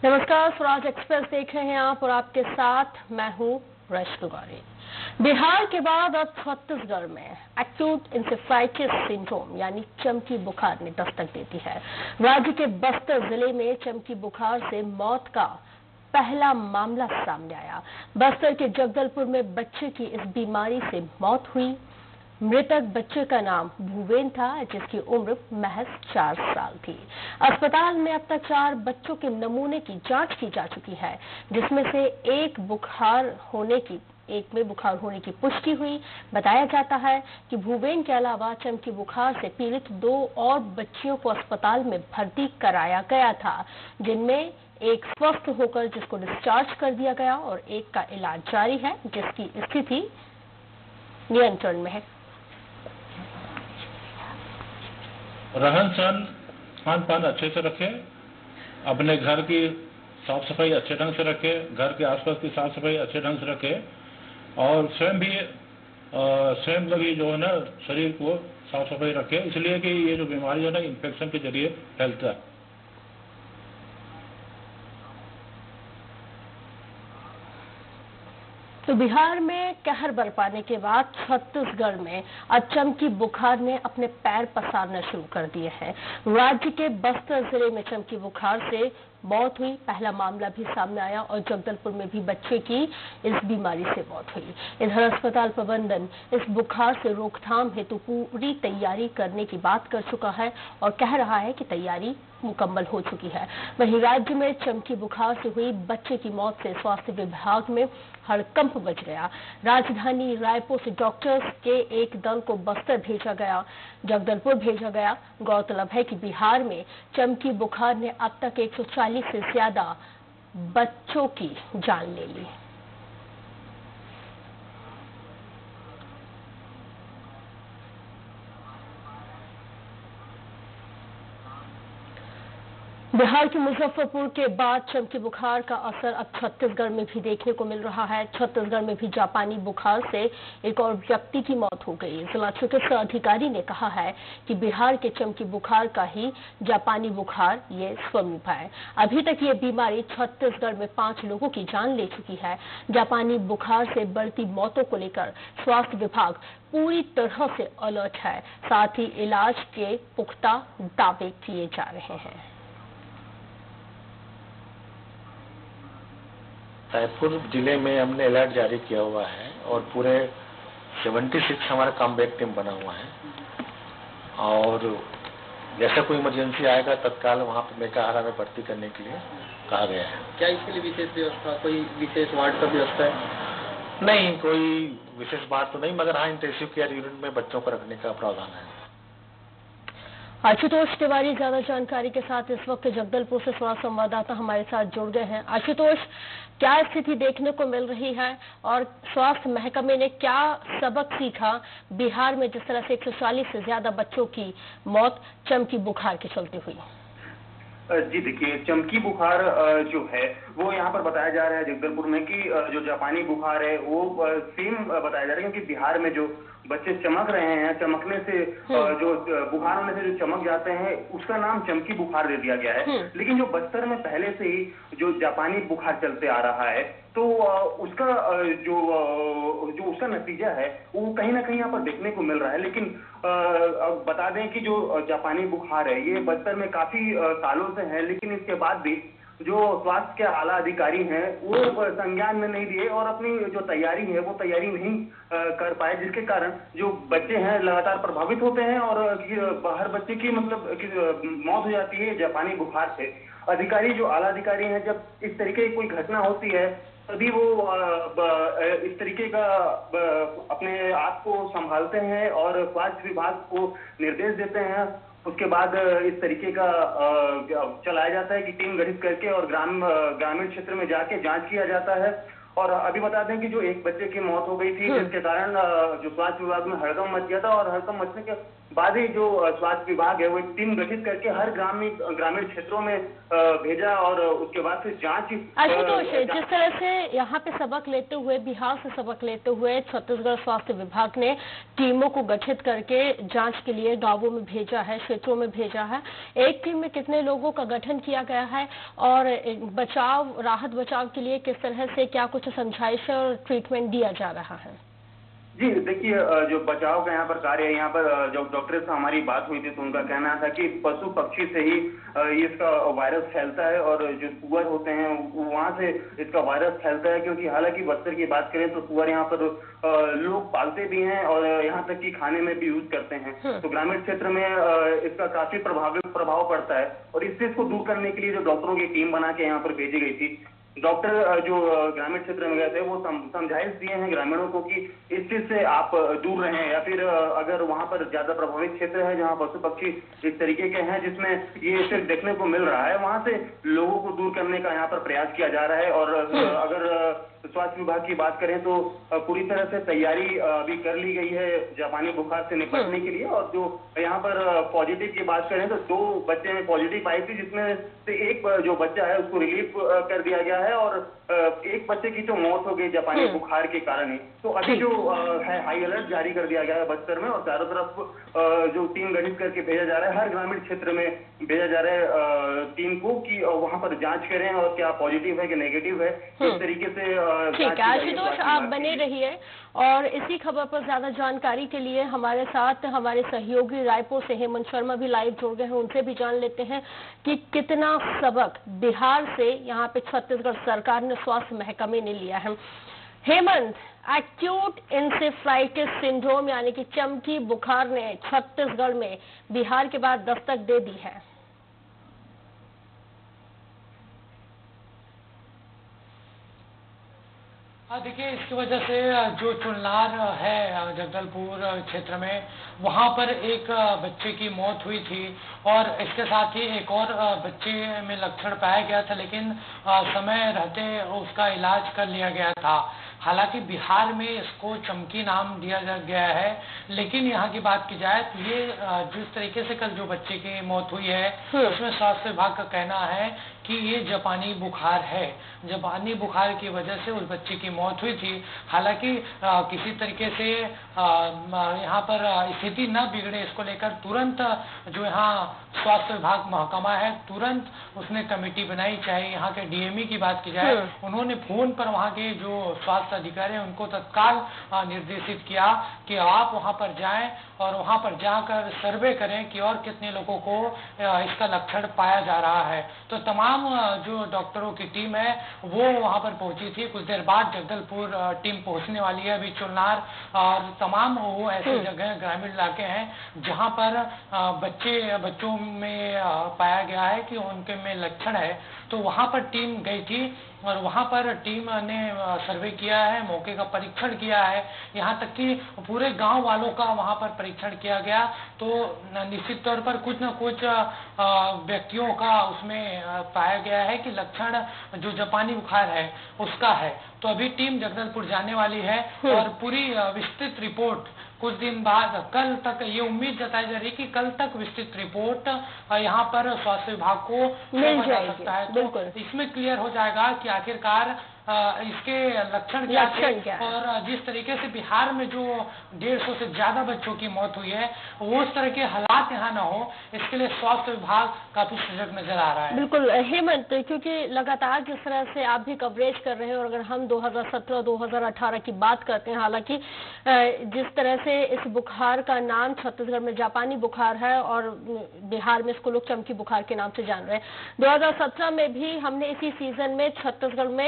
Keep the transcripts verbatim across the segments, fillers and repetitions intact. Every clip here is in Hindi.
नमस्कार, स्वराज एक्सप्रेस देख रहे हैं आप और आपके साथ मैं हूं रश्मि गौरी। बिहार के बाद अब छत्तीसगढ़ में एक्यूट इंसेफेलाइटिस सिंड्रोम यानी चमकी बुखार ने दस्तक देती है। राज्य के बस्तर जिले में चमकी बुखार से मौत का पहला मामला सामने आया। बस्तर के जगदलपुर में बच्चे की इस बीमारी से मौत हुई। मृतक बच्चे का नाम भूवेन था, जिसकी उम्र महज चार साल थी। अस्पताल में अब तक चार बच्चों के नमूने की जांच की जा चुकी है, जिसमें से एक बुखार होने की एक में बुखार होने की पुष्टि हुई। बताया जाता है कि भूवेन के अलावा चमकी बुखार से पीड़ित दो और बच्चियों को अस्पताल में भर्ती कराया गया था, जिनमें एक स्वस्थ होकर जिसको डिस्चार्ज कर दिया गया और एक का इलाज जारी है, जिसकी स्थिति नियंत्रण में है। रहन सहन खान पान अच्छे से रखें, अपने घर की साफ सफाई अच्छे ढंग से रखें, घर के आसपास की साफ सफाई अच्छे ढंग से रखें और स्वयं भी स्वयं भी जो है ना शरीर को साफ सफाई रखें, इसलिए कि ये जो बीमारी है ना इन्फेक्शन के जरिए फैलता है। तो बिहार में कहर बरपाने के बाद छत्तीसगढ़ में अब चमकी बुखार ने अपने पैर पसारना शुरू कर दिए हैं। राज्य के बस्तर जिले में चमकी बुखार से मौत हुई। पहला मामला भी सामने आया और जगदलपुर में भी बच्चे की इस बीमारी से मौत हुई। इधर अस्पताल प्रबंधन इस बुखार से रोकथाम हेतु पूरी तैयारी करने की बात कर चुका है और कह रहा है कि तैयारी मुकम्मल हो चुकी है। वहीं राज्य में चमकी बुखार से हुई बच्चे की मौत से स्वास्थ्य विभाग में हड़कंप मच गया। राजधानी रायपुर से डॉक्टर्स के एक दल को बस्तर भेजा गया, जगदलपुर भेजा गया। गौरतलब है कि बिहार में चमकी बुखार ने अब तक एक सौ चालीस से ज्यादा बच्चों की जान ले ली। बिहार के मुजफ्फरपुर के बाद चमकी बुखार का असर अब छत्तीसगढ़ में भी देखने को मिल रहा है। छत्तीसगढ़ में भी जापानी बुखार से एक और व्यक्ति की मौत हो गई। जिला चिकित्सा अधिकारी ने कहा है कि बिहार के चमकी बुखार का ही जापानी बुखार ये स्वरूप है। अभी तक ये बीमारी छत्तीसगढ़ में पांच लोगों की जान ले चुकी है। जापानी बुखार से बढ़ती मौतों को लेकर स्वास्थ्य विभाग पूरी तरह से अलर्ट है। साथ ही इलाज के पुख्ता दावे किए जा रहे हैं। रायपुर जिले में हमने अलर्ट जारी किया हुआ है और पूरे छिहत्तर हमारा कॉम्बैट टीम बना हुआ है और जैसा कोई इमरजेंसी आएगा तत्काल वहां पर मेकाहारा में भर्ती करने के लिए कहा गया है। क्या इसके लिए विशेष व्यवस्था, कोई विशेष वार्ड का व्यवस्था है? नहीं, कोई विशेष बात तो नहीं, मगर हाँ इंटेंसिव केयर यूनिट में बच्चों को रखने का प्रावधान है। आशुतोष तिवारी ज्यादा जानकारी के साथ इस वक्त जगदलपुर से स्वराज संवाददाता हमारे साथ जुड़ गए हैं। आशुतोष, क्या स्थिति देखने को मिल रही है और स्वास्थ्य महकमे ने क्या सबक सीखा बिहार में जिस तरह से एक सौ चालीस से ज्यादा बच्चों की मौत चमकी बुखार के चलते हुई? जी देखिए, चमकी बुखार जो है वो यहाँ पर बताया जा रहा है जगदलपुर में कि जो जापानी बुखार है वो सेम बताया जा रहा है, क्योंकि बिहार में जो बच्चे चमक रहे हैं, चमकने से जो बुखार होने से जो चमक जाते हैं उसका नाम चमकी बुखार दे दिया गया है। लेकिन जो बस्तर में पहले से ही जो जापानी बुखार चलते आ रहा है तो उसका जो जो उसका नतीजा है वो कहीं ना कहीं यहाँ पर देखने को मिल रहा है। लेकिन बता दें कि जो जापानी बुखार है ये बस्तर में काफी सालों से है, लेकिन इसके बाद भी जो स्वास्थ्य के आला अधिकारी हैं वो संज्ञान में नहीं दिए और अपनी जो तैयारी है वो तैयारी नहीं कर पाए, जिसके कारण जो बच्चे हैं लगातार प्रभावित होते हैं और हर बच्चे की मतलब मौत हो जाती है जापानी बुखार से। अधिकारी जो आला अधिकारी हैं, जब इस तरीके की कोई घटना होती है तभी वो इस तरीके का अपने आप को संभालते हैं और स्वास्थ्य विभाग को निर्देश देते हैं। उसके बाद इस तरीके का चलाया जाता है कि टीम गठित करके और ग्राम ग्रामीण क्षेत्र में जाके जांच किया जाता है। और अभी बता दें कि जो एक बच्चे की मौत हो गई थी, जिसके कारण जो स्वास्थ्य विभाग में हड़कंप मच गया था और हड़कंप मचने के बाद ही जो स्वास्थ्य विभाग है वो एक टीम गठित करके हर ग्रामीण ग्रामीण क्षेत्रों में भेजा और उसके बाद फिर जांच। आशुतोष, जिस तरह से यहाँ पे सबक लेते हुए, बिहार से सबक लेते हुए छत्तीसगढ़ स्वास्थ्य विभाग ने टीमों को गठित करके जांच के लिए गांवों में भेजा है, क्षेत्रों में भेजा है, एक टीम में कितने लोगों का गठन किया गया है और बचाव, राहत बचाव के लिए किस तरह से क्या कुछ समझाइश और ट्रीटमेंट दिया जा रहा है? जी देखिए, जो बचाव का यहाँ पर कार्य है, यहाँ पर जब डॉक्टर से हमारी बात हुई थी तो उनका कहना था कि पशु पक्षी से ही इसका वायरस फैलता है और जो सुअर होते हैं वहां से इसका वायरस फैलता है, क्योंकि हालांकि बस्तर की बात करें तो सुअर यहाँ पर लोग पालते भी हैं और यहाँ तक कि खाने में भी यूज करते हैं। तो ग्रामीण क्षेत्र में इसका काफी प्रभावित प्रभाव पड़ता है और इस चीज को दूर करने के लिए जो डॉक्टरों की टीम बना के यहाँ पर भेजी गई थी, डॉक्टर जो ग्रामीण क्षेत्र में गए थे वो समझाइश दिए हैं ग्रामीणों को कि इस चीज से आप दूर रहें, या फिर अगर वहां पर ज्यादा प्रभावित क्षेत्र है जहां पशु पक्षी इस तरीके के हैं जिसमें ये सिर्फ देखने को मिल रहा है, वहां से लोगों को दूर करने का यहाँ पर प्रयास किया जा रहा है। और अगर स्वास्थ्य विभाग की बात करें तो पूरी तरह से तैयारी अभी कर ली गई है जापानी बुखार से निपटने के लिए। और जो यहाँ पर पॉजिटिव की बात करें तो दो बच्चे में पॉजिटिव आई थी, जिसमें से एक जो बच्चा है उसको रिलीफ कर दिया गया है और एक बच्चे की जो मौत हो गई जापानी बुखार के कारण ही। तो अभी जो है हाई अलर्ट जारी कर दिया गया है बस्तर में और चारों तरफ जो टीम गठित करके भेजा जा रहा है, हर ग्रामीण क्षेत्र में भेजा जा रहा है टीम को कि वहां पर जांच करें और क्या पॉजिटिव है कि नेगेटिव है, इस तरीके से। ठीक है आशुतोष, आप बने रहिए और इसी खबर पर ज्यादा जानकारी के लिए हमारे साथ हमारे सहयोगी रायपुर से हेमंत शर्मा भी लाइव जुड़ गए हैं, उनसे भी जान लेते हैं कि कितना सबक बिहार से यहाँ पे छत्तीसगढ़ सरकार ने स्वास्थ्य महकमे ने लिया है। हेमंत, एक्यूट इंसेफ्लाइटिस सिंड्रोम यानी कि चमकी बुखार ने छत्तीसगढ़ में बिहार के बाद दस्तक दे दी है। हाँ देखिए, इसकी वजह से जो चुनार है जगदलपुर क्षेत्र में, वहाँ पर एक बच्चे की मौत हुई थी और इसके साथ ही एक और बच्चे में लक्षण पाया गया था, लेकिन समय रहते उसका इलाज कर लिया गया था। हालांकि बिहार में इसको चमकी नाम दिया गया है, लेकिन यहाँ की बात की जाए तो ये जिस तरीके से कल जो बच्चे की मौत हुई है उसमें स्वास्थ्य विभाग का कहना है कि ये जापानी बुखार है। जापानी बुखार की वजह से उस बच्चे की मौत हुई थी। हालांकि किसी तरीके से यहाँ पर स्थिति न बिगड़े, इसको लेकर तुरंत जो यहाँ स्वास्थ्य विभाग महकमा है तुरंत उसने कमेटी बनाई। चाहे यहाँ के डीएमई की बात की जाए, उन्होंने फोन पर वहाँ के जो स्वास्थ्य अधिकारी हैं उनको तत्काल निर्देशित किया कि आप वहाँ पर जाएं और वहाँ पर जाकर सर्वे करें कि और कितने लोगों को इसका लक्षण पाया जा रहा है। तो तमाम जो डॉक्टरों की टीम है वो वहाँ पर पहुंची थी। कुछ देर बाद जगदलपुर टीम पहुंचने वाली है। अभी चुनार और तमाम वो ऐसे जगह ग्रामीण इलाके हैं जहाँ पर बच्चे बच्चों में पाया गया है कि उनके में लक्षण है, तो वहाँ पर टीम गई थी और वहाँ पर टीम ने सर्वे किया है, मौके का परीक्षण किया है, यहाँ तक कि पूरे गांव वालों का वहाँ पर परीक्षण किया गया। तो निश्चित तौर पर कुछ न कुछ व्यक्तियों का उसमें पाया गया है कि लक्षण जो जापानी बुखार है उसका है। तो अभी टीम जगदलपुर जाने वाली है और पूरी विस्तृत रिपोर्ट कुछ दिन बाद, कल तक ये उम्मीद जताई जा रही है कि कल तक विस्तृत रिपोर्ट यहाँ पर स्वास्थ्य विभाग को मिल जा सकता है। तो इसमें क्लियर हो जाएगा कि आखिरकार इसके लक्षण क्या थे और जिस तरीके से बिहार में जो डेढ़ सौ से ज्यादा बच्चों की मौत हुई है वो उस तरह के हालात यहाँ न हो, इसके लिए स्वास्थ्य विभाग काफी सजग नजर आ रहा है। बिल्कुल हेमंत, क्योंकि लगातार जिस तरह से आप भी कवरेज कर रहे हैं और अगर हम दो हज़ार सत्रह दो हज़ार अठारह की बात करते हैं, हालांकि जिस तरह से इस बुखार का नाम छत्तीसगढ़ में जापानी बुखार है और बिहार में इसको लोग चमकी बुखार के नाम से जान रहे हैं। दो हज़ार सत्रह में भी हमने इसी सीजन में छत्तीसगढ़ में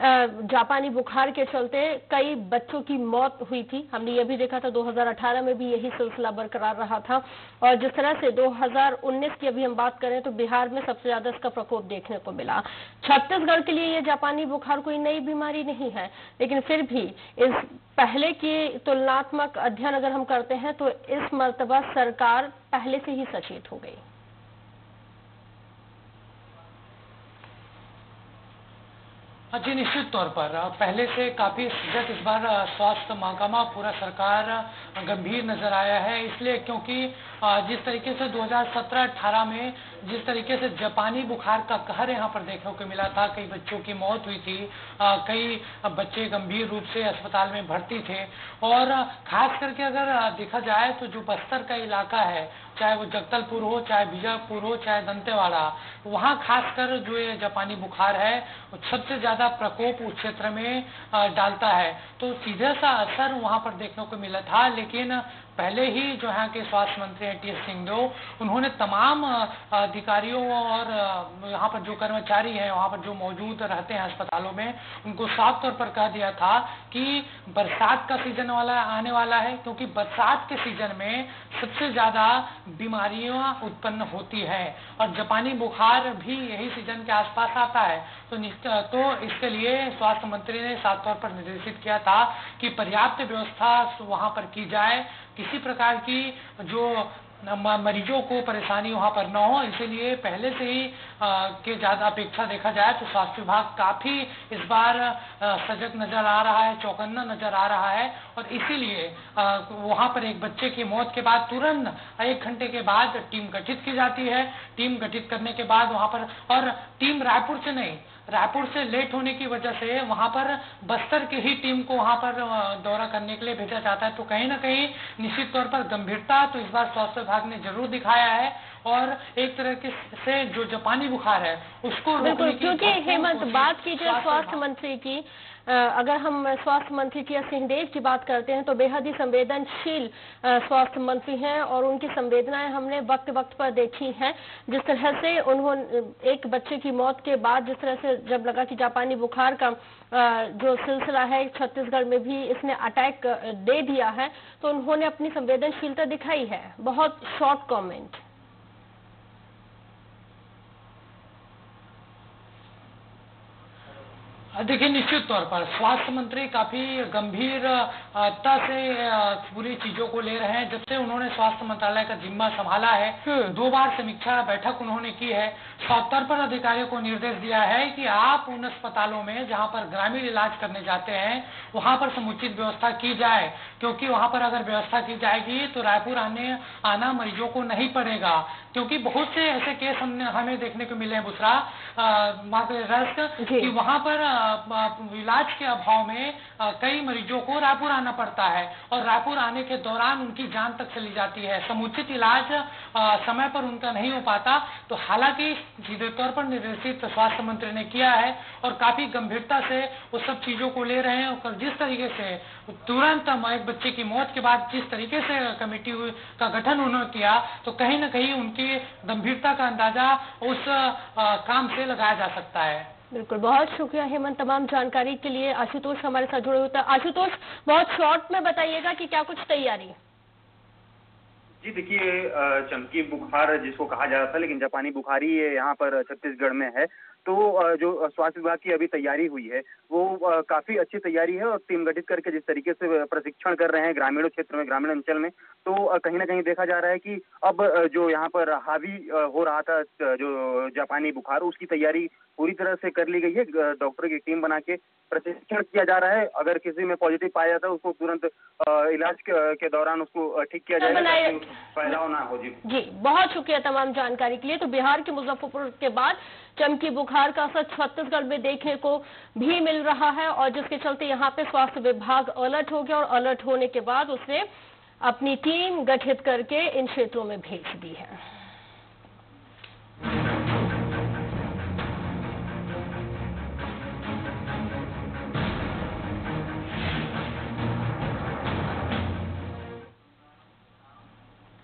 जापानी बुखार के चलते कई बच्चों की मौत हुई थी। हमने ये भी देखा था दो हज़ार अठारह में भी यही सिलसिला बरकरार रहा था। और जिस तरह से दो हज़ार उन्नीस की अभी हम बात करें तो बिहार में सबसे ज्यादा इसका प्रकोप देखने को मिला। छत्तीसगढ़ के लिए ये जापानी बुखार कोई नई बीमारी नहीं है, लेकिन फिर भी इस पहले की तुलनात्मक अध्ययन अगर हम करते हैं तो इस मर्तबा सरकार पहले से ही सचेत हो गई। जी निश्चित तौर पर पहले से काफी सजग इस बार स्वास्थ्य महकमा पूरा सरकार गंभीर नजर आया है, इसलिए क्योंकि जिस तरीके से दो हज़ार सत्रह अठारह में जिस तरीके से जापानी बुखार का कहर यहाँ पर देखने को मिला था, कई बच्चों की मौत हुई थी, कई बच्चे गंभीर रूप से अस्पताल में भर्ती थे। और खास करके अगर देखा जाए तो जो बस्तर का इलाका है, चाहे वो जगदलपुर हो, चाहे बीजापुर हो, चाहे दंतेवाड़ा, वहाँ खासकर जो ये जापानी बुखार है सबसे ज्यादा प्रकोप उस क्षेत्र में डालता है। तो सीधा सा असर वहाँ पर देखने को मिला था, लेकिन पहले ही जो यहाँ के स्वास्थ्य मंत्री हैं टी एस सिंहदेव, उन्होंने तमाम अधिकारियों और यहाँ पर जो कर्मचारी हैं वहाँ पर जो मौजूद रहते हैं अस्पतालों में, उनको साफ तौर पर कह दिया था कि बरसात का सीजन वाला आने वाला है, क्योंकि बरसात के सीजन में सबसे ज्यादा बीमारियां उत्पन्न होती है और जापानी बुखार भी यही सीजन के आसपास आता है। तो तो इसके लिए स्वास्थ्य मंत्री ने साफ तौर पर निर्देशित किया था कि पर्याप्त व्यवस्था वहां पर की जाए, किसी प्रकार की जो मरीजों को परेशानी वहां पर न हो, इसीलिए पहले से ही आ, के ज्यादा अपेक्षा देखा जाए तो स्वास्थ्य विभाग काफी इस बार आ, सजग नजर आ रहा है, चौकन्ना नजर आ रहा है। और इसीलिए वहां पर एक बच्चे की मौत के बाद तुरंत एक घंटे के बाद टीम गठित की जाती है। टीम गठित करने के बाद वहां पर, और टीम रायपुर से नहीं, रायपुर से लेट होने की वजह से वहां पर बस्तर की ही टीम को वहां पर दौरा करने के लिए भेजा जाता है। तो कहीं ना कहीं निश्चित तौर पर गंभीरता तो इस बार स्वास्थ्य विभाग ने जरूर दिखाया है और एक तरह के से जो जापानी बुखार है उसको बिल्कुल, क्योंकि हेमंत बात कीजिए स्वास्थ्य मंत्री की, अगर हम स्वास्थ्य मंत्री टी एस सिंहदेव की बात करते हैं तो बेहद ही संवेदनशील स्वास्थ्य मंत्री हैं और उनकी संवेदनाएं हमने वक्त वक्त पर देखी हैं। जिस तरह से उन्होंने एक बच्चे की मौत के बाद जिस तरह से जब लगा कि जापानी बुखार का जो सिलसिला है छत्तीसगढ़ में भी इसने अटैक दे दिया है, तो उन्होंने अपनी संवेदनशीलता दिखाई है। बहुत शॉर्ट कॉमेंट। देखिए निश्चित तौर पर स्वास्थ्य मंत्री काफी गंभीरता से पूरी चीजों को ले रहे हैं। जब से उन्होंने स्वास्थ्य मंत्रालय का जिम्मा संभाला है, दो बार समीक्षा बैठक उन्होंने की है। साफ तौर पर अधिकारियों को निर्देश दिया है कि आप उन अस्पतालों में जहां पर ग्रामीण इलाज करने जाते हैं वहां पर समुचित व्यवस्था की जाए, क्योंकि वहां पर अगर व्यवस्था की जाएगी तो रायपुर आने आना मरीजों को नहीं पड़ेगा। क्योंकि बहुत से ऐसे केस हमने हमें देखने को मिले हैं बुसरा कि वहां पर इलाज के अभाव में कई मरीजों को रायपुर आना पड़ता है और रायपुर आने के दौरान उनकी जान तक चली जाती है, समुचित इलाज समय पर उनका नहीं हो पाता। तो हालांकि सीधे तौर पर निर्देशित स्वास्थ्य मंत्री ने किया है और काफी गंभीरता से वो सब चीजों को ले रहे हैं। और जिस तरीके से तुरंत एक बच्चे की मौत के बाद जिस तरीके से कमेटी का गठन उन्होंने किया, तो कहीं ना कहीं उनकी गंभीरता का अंदाजा उस आ, काम से लगाया जा सकता है। बिल्कुल, बहुत शुक्रिया हेमंत तमाम जानकारी के लिए। आशुतोष हमारे साथ जुड़े हुए। आशुतोष, बहुत शॉर्ट में बताइएगा कि क्या कुछ तैयारी? जी देखिए, चमकी बुखार जिसको कहा जा रहा था, लेकिन जापानी बुखारी यहाँ पर छत्तीसगढ़ में है। तो जो स्वास्थ्य विभाग की अभी तैयारी हुई है वो काफी अच्छी तैयारी है और टीम गठित करके जिस तरीके से प्रशिक्षण कर रहे हैं ग्रामीण क्षेत्र में, ग्रामीण अंचल में, तो कहीं ना कहीं देखा जा रहा है कि अब जो यहाँ पर हावी हो रहा था जो जापानी बुखार, उसकी तैयारी पूरी तरह से कर ली गई है। डॉक्टर की टीम बना के प्रशिक्षण किया जा रहा है। अगर किसी में पॉजिटिव पाया जाता है उसको तुरंत इलाज के दौरान उसको ठीक किया जाएगा, फैलाव ना हो। जी जी बहुत शुक्रिया तमाम जानकारी के लिए। तो बिहार के मुजफ्फरपुर के बाद चमकी बुखार का असर छत्तीसगढ़ में देखने को भी मिल रहा है और जिसके चलते यहाँ पे स्वास्थ्य विभाग अलर्ट हो गया और अलर्ट होने के बाद उसने अपनी टीम गठित करके इन क्षेत्रों में भेज दी है।